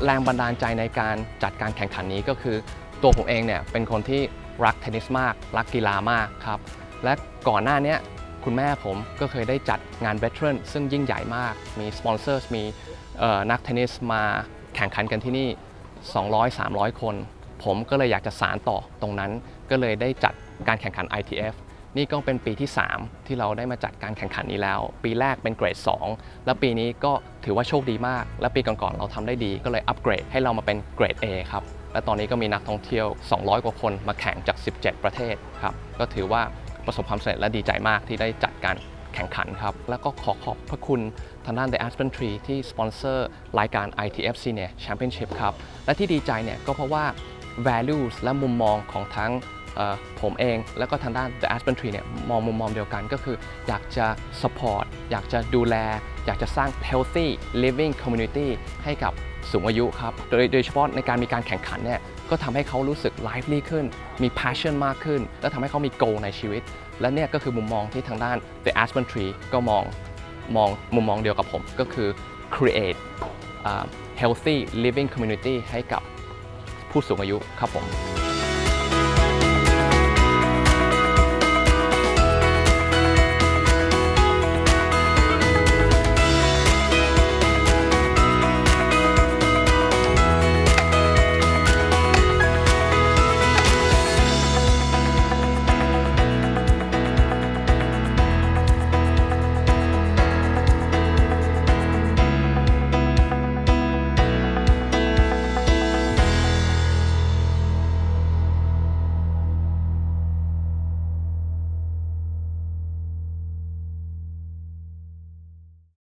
รงบันดาลใจในการจัดการแข่งขันนี้ก็คือตัวผมเองเนี่ยเป็นคนที่รักเทนนิสมากรักกีฬามากครับและก่อนหน้านี้คุณแม่ผมก็เคยได้จัดงานเวทเทิร์นซึ่งยิ่งใหญ่มากมีสปอนเซอร์มีนักเทนนิสมาแข่งขันกันที่นี่200-300 คนผมก็เลยอยากจะสานต่อตรงนั้นก็เลยได้จัดการแข่งขัน ITF นี่ก็เป็นปีที่3ที่เราได้มาจัดการแข่งขันนี้แล้วปีแรกเป็นเกรด2แล้วปีนี้ก็ถือว่าโชคดีมากและปีก่อนๆเราทำได้ดีก็เลยอัปเกรดให้เรามาเป็นเกรด A ครับและตอนนี้ก็มีนักท่องเที่ยว200 กว่าคนมาแข่งจาก17 ประเทศครับก็ถือว่าประสบความสำเร็จและดีใจมากที่ได้จัดการแข่งขันครับแล้วก็ขอบพระคุณทางด้าน The Aspen Tree ที่สปอนเซอร์รายการ ITF Senior Championship ครับและที่ดีใจเนี่ยก็เพราะว่า values และมุมมองของทั้งผมเองแล้วก็ทางด้าน The Aspen Tree เนี่ยมองมุมมองเดียวกันก็คืออยากจะ support อยากจะดูแลอยากจะสร้าง healthy living community ให้กับสูงอายุครับโดยเฉพาะในการมีการแข่งขันเนี่ยก็ทำให้เขารู้สึก lively ขึ้นมี passion มากขึ้นและทำให้เขามี goal ในชีวิตและเนี่ยก็คือมุมมองที่ทางด้าน The Aspen Tree ก็มองมุมมองเดียวกับผมก็คือ create healthy living community ให้กับผู้สูงอายุครับผม